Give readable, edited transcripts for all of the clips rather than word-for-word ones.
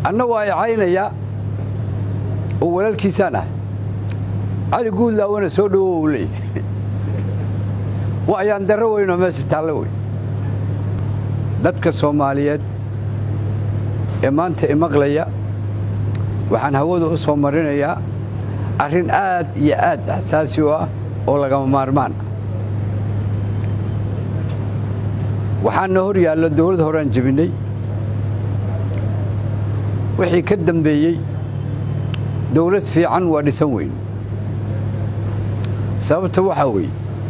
أنا وعينيا أول الكيسانة على يقول لا وأنا سودو لي وأيان دروي إنه ما ستعلوي دتك الصوماليات إمانة مغلية وحن هودو الصوماليين يا أرين آد حساسية ولا جم مارمان وحن نهري على الدول هوران جبني وحي كدم بيي دولة في عن ودسوين سبت وحوي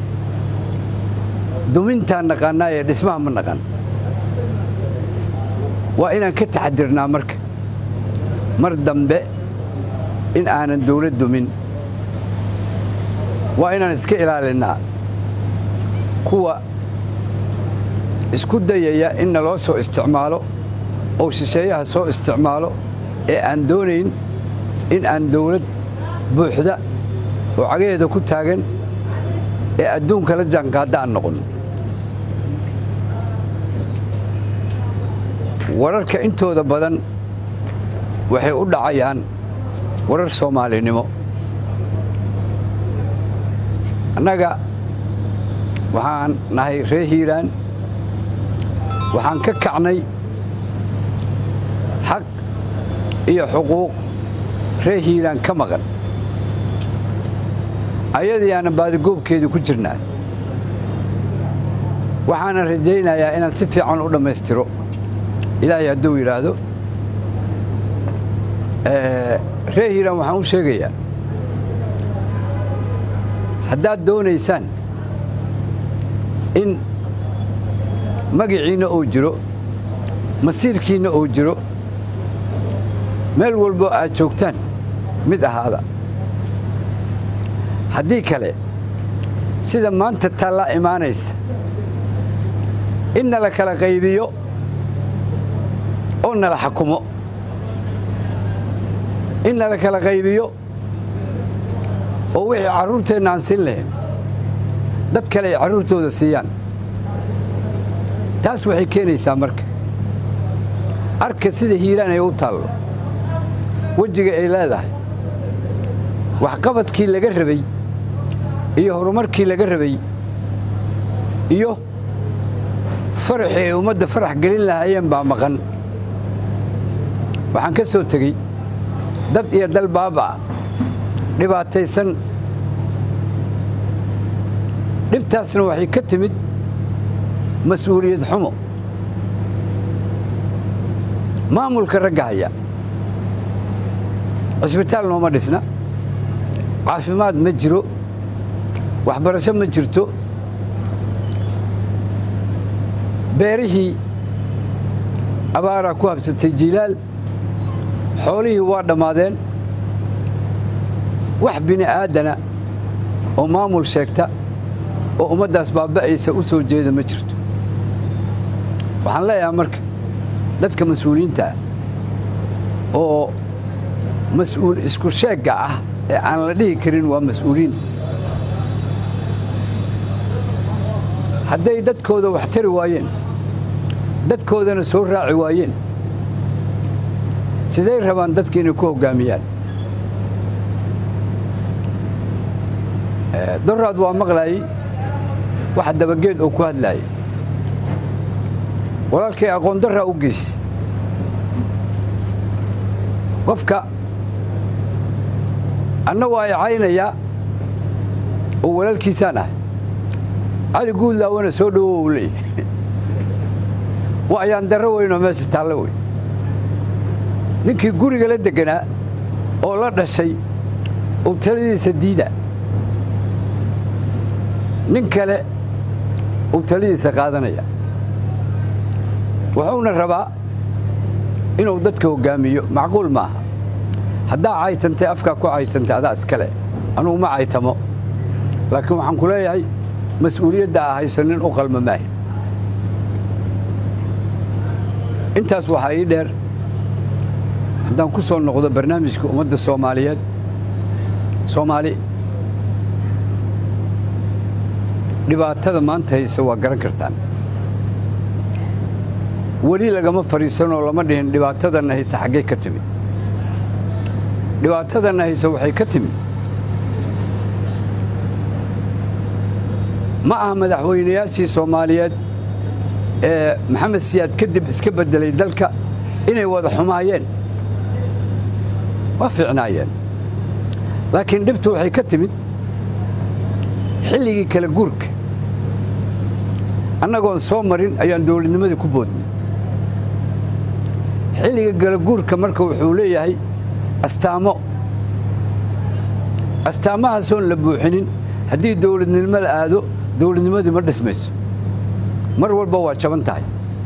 دومينتا نقانا اسمها من نقان وإن كنت حدرنا مردم بي إن أنا الدولة دومين وإن نسكي إلى لنا كوا اسكو دايا إن لو سو استعماله أو شيء سو استعماله أن دونين إن أن دولة بوحدة وعقيدة كتاجن أدون كلا جان قادان نقول وررك أنتو ذا بدن وحي أود عيان ورر سومالي نمو أنا وحان نهي رهيران وحان ككعني حق إيه حقوق رهيران كمغن أيدي أنا بعد جوب كذا كجرنا وحنا رجينا يا إن نسفي عن أول ما يسترو إلى يدو يرادو رهيران وحنا شقيا حداد دون إنسان إن مجيئين أوجرو مسير كين أوجرو مال والبقى شوكتان مد هذا هدي كله سيدا ما أنت تطلع إيمانيس إن لك الغيبيو أن الحكمو إن لك الغيبيو ووحي عرورتين عن سنلهم دad kale caruurtooda siiyaan taas waxay keenaysaa marka arka sida hiiraan ay u taalo wajiga ay leedahay wax qabadkii laga rabay iyo horumarkii laga rabay iyo farxii ummadda farax gelin lahaayeen baa maqan waxaan ka soo tagay dad iyo dal baaba dhibaataysan dhibtaasna waxay ka timid mas'uuliyad xumo maamulka ragga haya cisbitaal nooma dhisna caafimaad ma jiro waxbarasho ma jirto beerihii abaaraa ku habsatay jilaal xoolihii waa dhammaadeen wax bini aadana oo maamul sheegta oo ummaddaas baaba'aysa u soo jeeda ma jirto waxaan leeyahay marka dadka mas'uuliyiinta oo mas'uul isku sheegga ah ee aan la dhihi karin waa mas'uuliin hadday dadkooda wax tari waayeen dadkoodana soo raaci waayeen siday rabaan dadka inay ku hoggaamiyaan doraad waa maqlaayay waxa dabageed oo ku hadlaayay walaalkay aqoon darra u geys qofka anna waa caynaya oo walaalkiisana ali guul la wana soo dhawoolay waa ayaan darro weyn oo meesha taalo weyn ninkii guriga la deganaa oo la dhashay oo taladiisa diida nin kale oo taladiisa qaadanaya wuxuuna rabaa inuu dadka hogaamiyo macquul maaha haddaa caaytantay afka ku caaytantay adaa iskale anuu ma caaytamo laakiin waxaan ku leeyahay mas'uuliyadda haysanin u qalma maahay intaas waxaa ii dheer haddaan ku soo noqdo barnaamijka ummadda Soomaaliyeed Soomaali dhibaatada maanta haysa waa garan kartaan weli lagama fariisanoo lama dhihin dhibaatadanna haysa xaggee ka timi dhibaatadanna haysa waxay ka timi ma aha madaxweynayaashii Soomaaliyeed ee Maxamed Siyaad kadib iska bedelay dalka inay wada xumaayeen waa fiicnaayeen laakiin dhibtu waxay ka timid xilligii kala guurka annagoon soo marin ayaan dawladnimadii ku boodnay xilliga kala guurka marka wuxuu leeyahay astaamahaas oo la buuxinin haddii dawladnimo la aado dawladnimadii ma dhismayso mar walba waa jaban tahay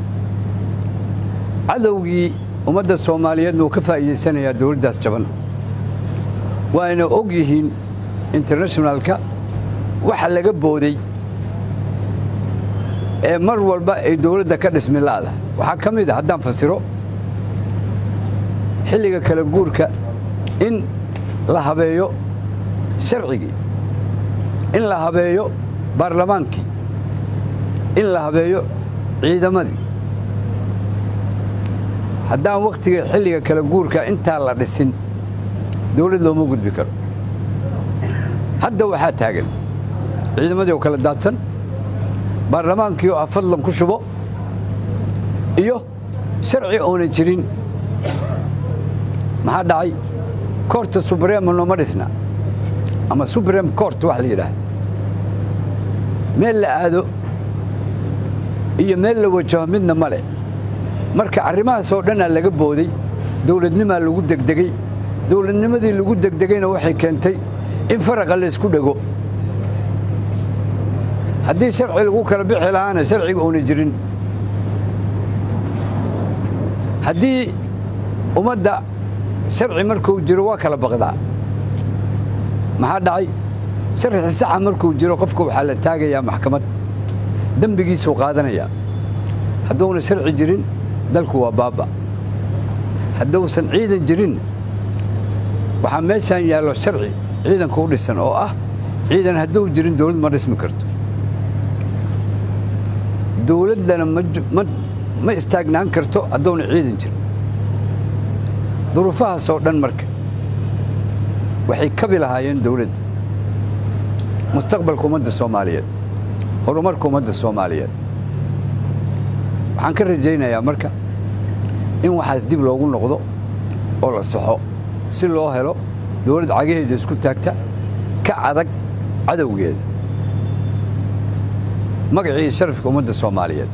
cadowgii ummadda Soomaaliyeedna uu ka faa'iideysanayaa dawladdaas jaban waana og yihiin internationalka waxa laga booday ee mar walba ay dawladda ka dhismi laada waxa ka mid ah haddaan fasiro xilliga kala guurka in la habeeyo sharcigii in la habeeyo baarlamaankii in la habeeyo ciidamadii haddaan waqtiga xilliga kala guurka intaa la dhisin dawlad looma gudbi karo hadda waxaa taagan ciidamadii oo kala daadsan baarlamaankii oo fadlan ku shubo iyo sharci oona jirin maxaa dhacay koorta supreme nooma dhisna ama supreme court wax la yiraahdo meel la aado iyo meel la wajaho midna male marka arrimahaas oo dhan laga booday dawladnimo lagu degdegay dawladnimadii lagu degdegayna waxay keentay in faraqa la isku dhago haddii sharci lagu kala bixi lahaana sharciga oona jirin haddii ummadda sharci markuu jiro waa kala baqdaa maxaa dhacay sharci sax markuu jiro qofka waxa la taagayaa maxkamad dambigiisu qaadanaya hadduu sharci jirin dalku waa baaba hadduu san ciidan jirin waxa meeshan yaalo sharci ciidanku u dhisan oo ah ciidan hadduu jirin dawlad ma dhismi karto dawladana ma istaagnaan karto hadduu ciidan jirin duruufahaas oo dhan marka waxay ka bilahaayeen dawladda mustaqbalka ummadda Soomaaliyeed horumarka ummadda Soomaaliyeed waxaan ka rajaynayaa marka in waxaas dib loogu noqdo oo la saxo si loo helo dawlad cageheeda isku taagta ka adag cadawgeeda magacii sharafka ummadda Soomaaliyeed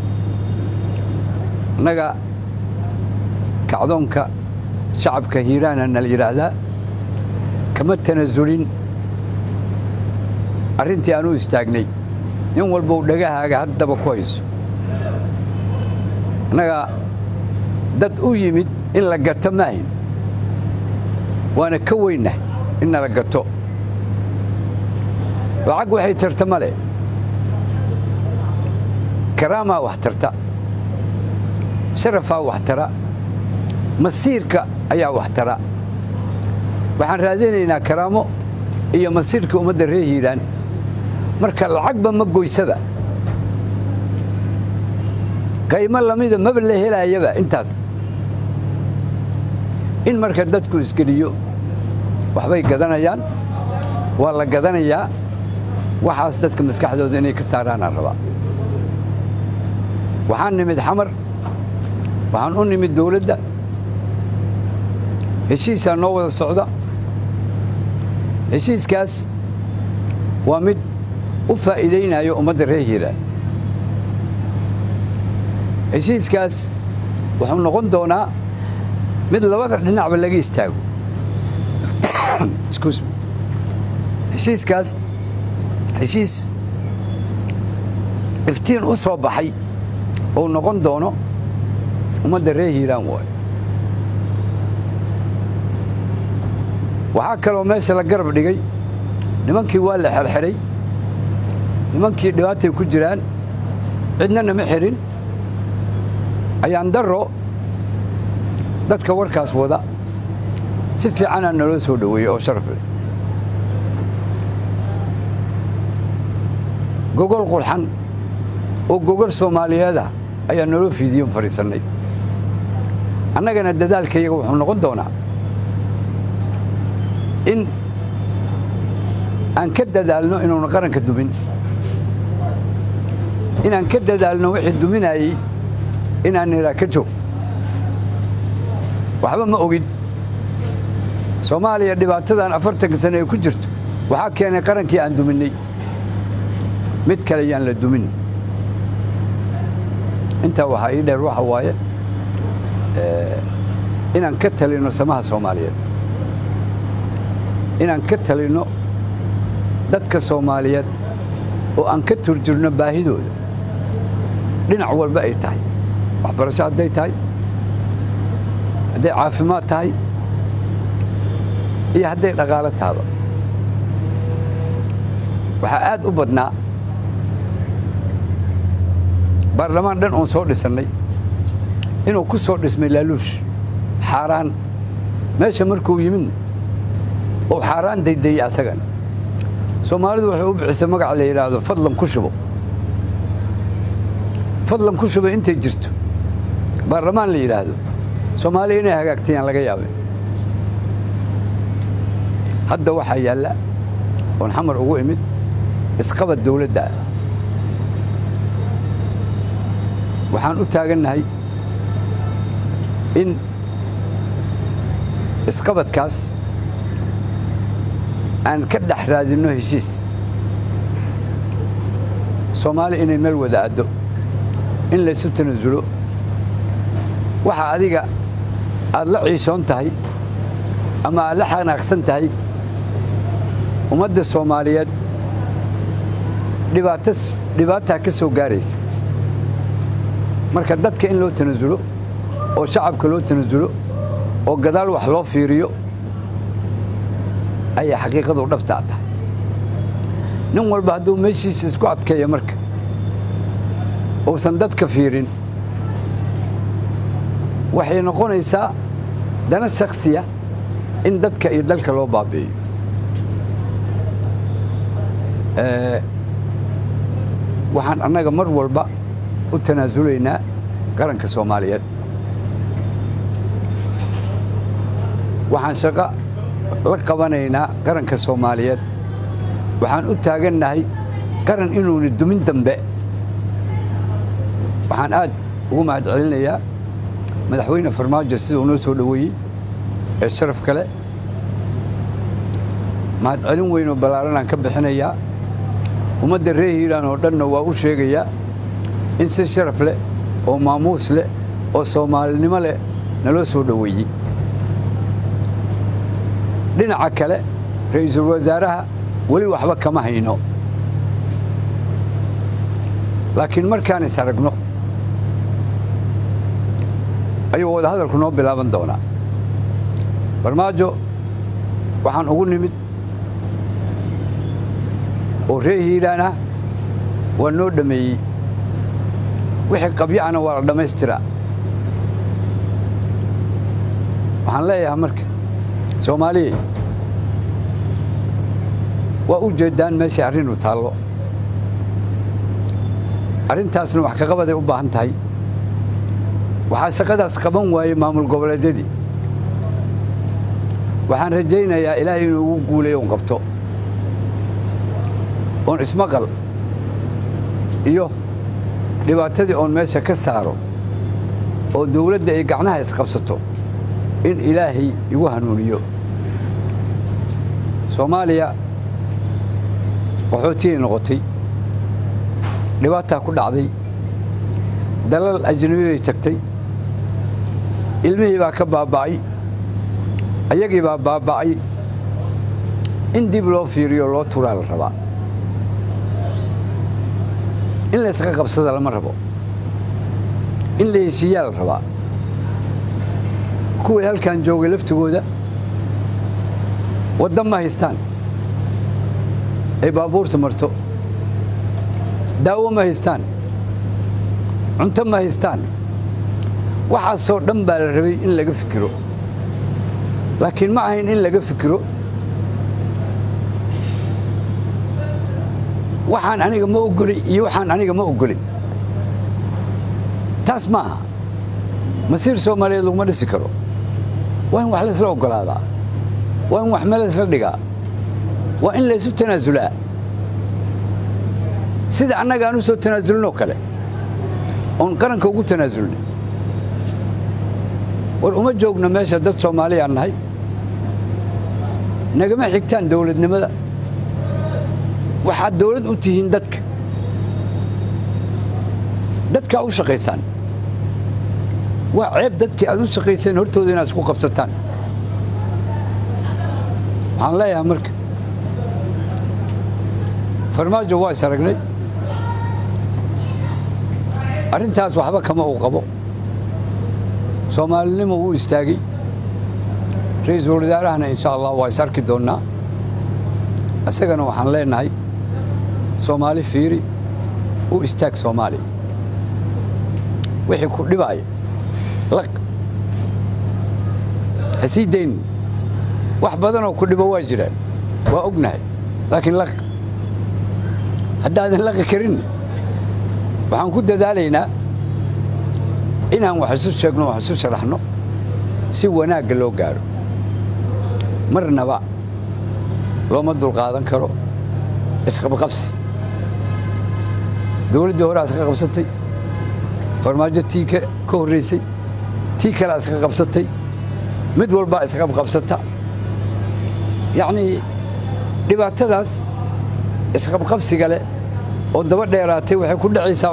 naga kacdoonka shacabka Hiiraan la yiraahdaa kama tanazulin arrintii aanu istaagnay in walba uu dhagahaaga haddaba ku hayso naga dad u yimid in la gato maahin waana ka weynahay in la gato lacag waxay tarta male karaama wax tarta sharafa wax tara masiirka ayaa wax tara waxaan raadinaynaa karaamo iyo masiirka ummadda reer Hiiraan marka lacagba ma goysada qayma lamida ma la helayaba intaas in marka dadku isgeliyo waxbay gadanayaan waa la gadanayaa waxaas dadka maskaxdooda inay ka saaraan rabaa waxaan nimid xamar waxaan u nimid dawladda heshiis noo wada socda heshiiskaas waa mid u faa'iideynayo ummadda reer Hiiraan heshiiskaas wuxuu noqon doonaa mid labada dhinacba laga istaago heshiiskaas heshiis iftiin u soo baxay oo noqon doono ummadda reer Hiiraan waxaa kaloo meesha la garab dhigay nimankii waa la xirxiray nimankii dhibaatay ku jiraan cidna nama xirin ayaan daro dadka warkaas wada si fiican aan naloo soo dhaweeyay oo sharaf leh gogol qurxan oo gogol Soomaaliyeed ayaa naloo fiidiyon fariisannay annagana dadaalkayaga wuxuu noqon doonaa in aan ka dadaalno inuuna qaranka dumin inaan ka dadaalno wixii duminayay inaan nidhaa ka joog waxba ma ogin Soomaaliya dhibaatadan 40 sano ay ku jirto waxa keenay qarankii aan duminay mid kale yaan la dumin inta waxa ii dheer waxa waaye inaan ka talino samaha Soomaaliyeed inaan ka talino dadka Soomaaliyeed oo aan ka turjurno baahidooda dhinac walba ay tahay waxbarasho haday tahay haday caafimaad tahay iyo haday dhaqaale tahay waxa aad u badnaa baarlamaan dhan oo soo dhisanay inuu ku soo dhismay laaluush xaraan meesha markuu yimid oo xaraan dayday asagan Soomaalidu waxay u bixisay magac la yiraahdo fadlan ku shubo intay jirto baarlamaan la yiraahdo Soomaaliya inay hagaagtayaan laga yaabay hadda waxa yaala oo xamar ugu imid isqabad dawladda waxaan u taaganahay in isqabadkaas aan ka dhax raadino heshiis Soomaali inay meel wada aado in la isu tanasulo waxa adiga aad la ciisoon tahay ama aad la xanaaqsan tahay ummadda Soomaaliyeed dhibaato ka soo gaaraysa marka dadka in loo tanasulo oo shacabka loo tanasulo oo gadaal wax loo fiiriyo ay xaqiiqadu dhabta tahay nin walba haduu meeshiisa isku adkeeyo marka oo san dadka fiirin waxay noqonaysaa dana shakhsiya in dadka iyo dalka loo baabi'iyo waxaan annaga mar walba u tanaasulaynaa qaranka Soomaaliyeed waxaan shaqo la qabanaynaa qaranka Soomaaliyeed waxaan u taaganahay qaran inuu dumin dambe waxaan aad ugu mahad celinayaa madaxweyne Farmaajo sidoo uu noo soo dhaweeyay ee sharaf kale mahad celin weyn oo balaaran aan ka bixinayaa ummadda reer Hiiraan oo dhan waa u sheegayaa in si sharaf leh oo maamuus leh oo Soomaalinimo leh naloo soo dhaweeyay dhinaca kale ra'iisul wasaaraha wali waxba kama hayno laakiin markaan is aragno ayuu wada hadalku noo bilaaban doonaa Farmaajo waxaan ugu nimid oo reer Hiiraan waa noo dhameeyay wixii qabyaana waa la dhameystiraa waxaan leeyahay marka Soomaaliya waa u jeedaan meesha arrin u taalo arrintaasna wax ka qabaday u baahan tahay waxa shaqadaas qaban waayay maamul goboleedyadii waxaan rajaynayaa Ilaahay inuu ugu guuleeyo oo qabto oo ismaqal iyo dhibaatadii oo meesha ka saaro oo dawladda ay gacnaha isqabsato in Ilaahay igu hanuuniyo Soomaaliya qaxootiye noqotay dhibaato ku dhacday dalal ajnabi ay tagtay ilmihii baa ka baaba'ay ayagii baa baaba'ay in dib loo fiiriyo loo turaa la rabaa in la iska qabsada lama rabo in la heshiiyaa la rabaa kuwii halkan joogay laftigooda wadda ma haystaan ay baabuurta marto daawo ma haystaan cunto ma haystaan waxaasoo dhan baa la rabay in laga fikiro laakiin ma ahayn in laga fikiro waxaan aniga ma ogolay iyo waxaan aniga ma ogolay taas maaha masiir Soomaaliyeed laguma dhisi karo waa in wax la isla ogolaadaa waa in wax meel isla dhigaa waa in la isu tanaasulaa sida annaga aanu soo tanaasulno kale on qaranka ugu tanaasulnay war uma joogno meesha dad Soomaali aan nahay nagama xigtaan dawladnimada waxa dawlad u tihiin dadka u shaqeeysan waa ceeb dadkii aad u shaqeyseen hortooda inaad isku qabsataan waxaan leeyahay marka farmaajo waa isaragnay arrintaas waxba kama uu qabo Soomaalinimo uu istaagay ra'iisul wasaarahana insha Allah waa isarki doonaa asagana waxaan leenahay Soomaali fiiri u istaag Soomaali wixii ku dhibay laq hasiideyn wax badan oo ku dhibo waa jiraan waa ognahay laakiin laq haddaadan laqi karin waxaan ku dadaalaynaa inaan wax isu sheegno wax isu sharaxno si wanaag loo gaaro marnaba looma dulqaadan karo isqabqabsi dawladda hore iska qabsatay farmaajo tii ka horeysay tii kale iska qabsatay mid walba iska qabsata yani dhibaatadaas isqabqabsiga leh oo daba dheeraatay waxay ku dhacaysaa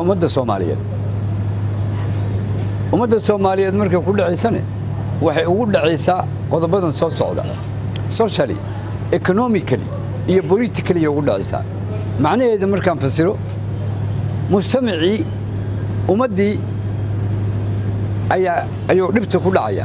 ummadda Soomaaliyeed markay ku dhacaysana waxay ugu dhacaysaa qodobadan soo socda socially economically iyo politically ugu dhacaysaa macnaheedu markaan fasiro mujtamacii ummadii ayuu dhibta ku dhacaya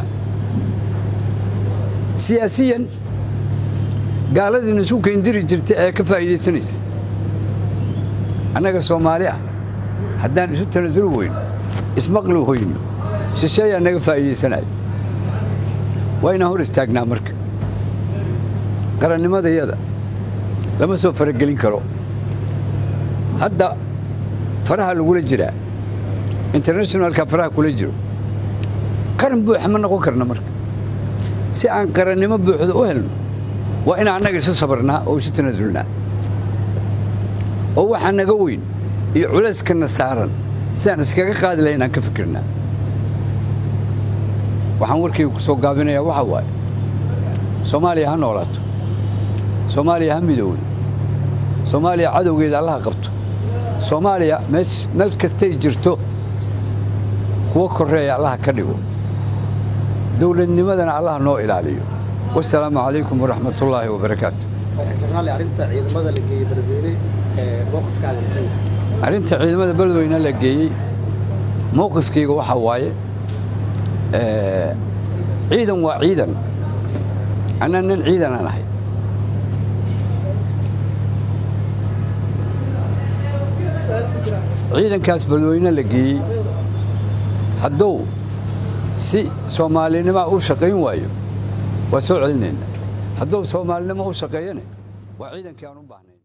siyaasiyan gaaladii isu keendiri jirtay ee ka faa'iideysanaysa annaga Soomaali ah haddaan isu tanaasul weyn ismaqlu hoyno shisheeya naga faa'iideysanay wayna hor istaagnaa marka qarannimadayada lama soo faragelin karo hadda faraha lagula jiraa internationalka faraha kula jiro qaran buuxa ma noqon karna marka si aan qarannimo buuxda u helno waa in annaga isu sabarnaa oo isu tanaasulnaa oo waxa naga weyn iyo culayskana saaran si aan iskaga qaadi lahayn aan ka fikirnaa waxaan warkayga ku soo gaabinayaa waxa waaye Soomaaliya ha noolaato Soomaaliya ha midowdo Soomaaliya cadowgeeda Allah qabto Soomaaliya meel kastay jirto kuwa koreeya Allah ka dhigo dawladnimadana Allah noo ilaaliyo wassalaamu calaykum waraxmatullaahi wabarakaatuh arrinta ciidamada beledweyne la geeyey mowqifkayga waxa waaye ciidan waa ciidan ana nin ciidan aan ahay ciidankaas beledweyne la geeyey hadduu si Soomaalinimo u shaqayn waayo waa soo celinayna hadduu Soomaalinimo u shaqeeyana waa ciidankii aan u baahnay